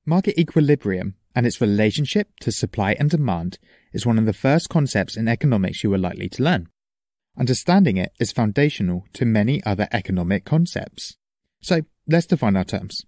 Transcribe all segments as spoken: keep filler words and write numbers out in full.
Market equilibrium and its relationship to supply and demand is one of the first concepts in economics you are likely to learn. Understanding it is foundational to many other economic concepts. So let's define our terms.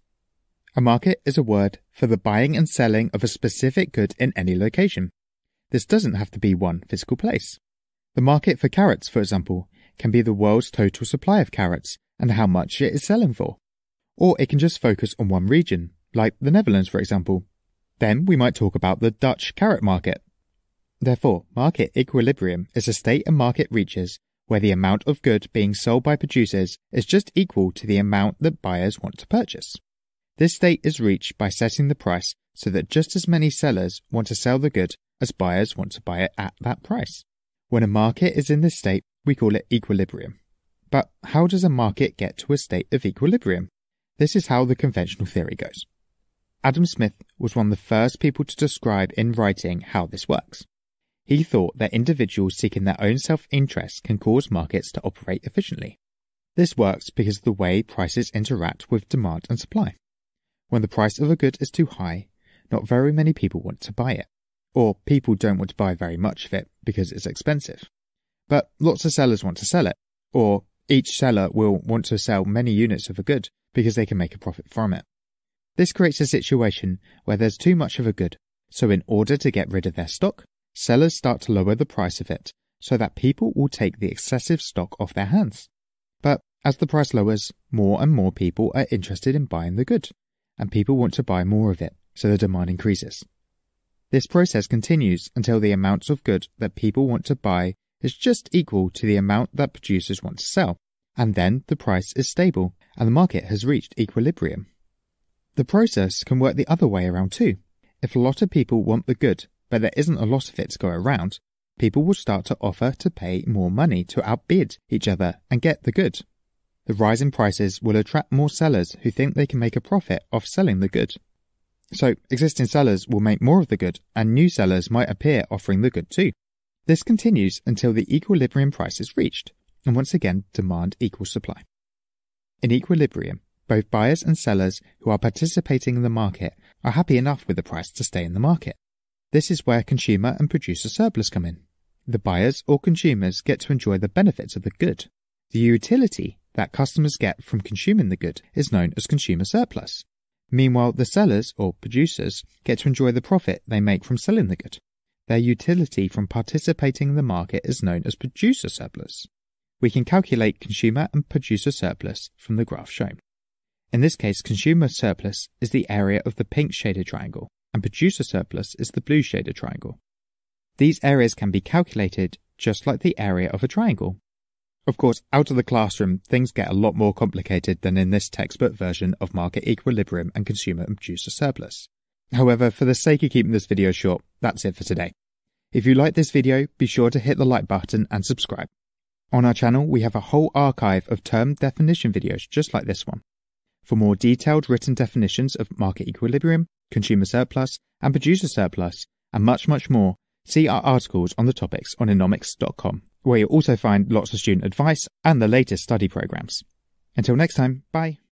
A market is a word for the buying and selling of a specific good in any location. This doesn't have to be one physical place. The market for carrots, for example, can be the world's total supply of carrots and how much it is selling for. Or it can just focus on one region, like the Netherlands, for example. Then we might talk about the Dutch carrot market. Therefore, market equilibrium is a state a market reaches where the amount of good being sold by producers is just equal to the amount that buyers want to purchase. This state is reached by setting the price so that just as many sellers want to sell the good as buyers want to buy it at that price. When a market is in this state, we call it equilibrium. But how does a market get to a state of equilibrium? This is how the conventional theory goes. Adam Smith was one of the first people to describe in writing how this works. He thought that individuals seeking their own self-interest can cause markets to operate efficiently. This works because of the way prices interact with demand and supply. When the price of a good is too high, not very many people want to buy it, or people don't want to buy very much of it because it's expensive. But lots of sellers want to sell it, or each seller will want to sell many units of a good because they can make a profit from it. This creates a situation where there's too much of a good, so in order to get rid of their stock, sellers start to lower the price of it so that people will take the excessive stock off their hands. But as the price lowers, more and more people are interested in buying the good, and people want to buy more of it, so the demand increases. This process continues until the amounts of good that people want to buy is just equal to the amount that producers want to sell, and then the price is stable and the market has reached equilibrium. The process can work the other way around too. If a lot of people want the good, but there isn't a lot of it to go around, people will start to offer to pay more money to outbid each other and get the good. The rise in prices will attract more sellers who think they can make a profit off selling the good. So existing sellers will make more of the good and new sellers might appear offering the good too. This continues until the equilibrium price is reached, and once again demand equals supply. In equilibrium, both buyers and sellers who are participating in the market are happy enough with the price to stay in the market. This is where consumer and producer surplus come in. The buyers or consumers get to enjoy the benefits of the good. The utility that customers get from consuming the good is known as consumer surplus. Meanwhile, the sellers or producers get to enjoy the profit they make from selling the good. Their utility from participating in the market is known as producer surplus. We can calculate consumer and producer surplus from the graph shown. In this case, consumer surplus is the area of the pink shaded triangle, and producer surplus is the blue shaded triangle. These areas can be calculated just like the area of a triangle. Of course, out of the classroom, things get a lot more complicated than in this textbook version of market equilibrium and consumer and producer surplus. However, for the sake of keeping this video short, that's it for today. If you like this video, be sure to hit the like button and subscribe. On our channel, we have a whole archive of term definition videos just like this one. For more detailed written definitions of market equilibrium, consumer surplus, and producer surplus, and much, much more, see our articles on the topics on economics dot com, where you'll also find lots of student advice and the latest study programs. Until next time, bye.